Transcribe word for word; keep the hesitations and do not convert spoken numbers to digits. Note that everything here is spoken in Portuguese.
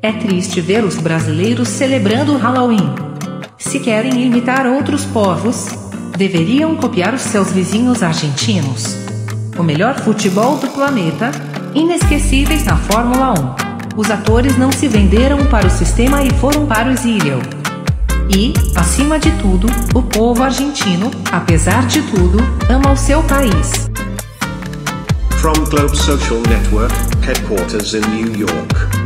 É triste ver os brasileiros celebrando o Halloween. Se querem imitar outros povos, deveriam copiar os seus vizinhos argentinos. O melhor futebol do planeta, inesquecíveis na Fórmula um. Os atores não se venderam para o sistema e foram para o exílio. E, acima de tudo, o povo argentino, apesar de tudo, ama o seu país. From Globe Social Network, headquarters in New York.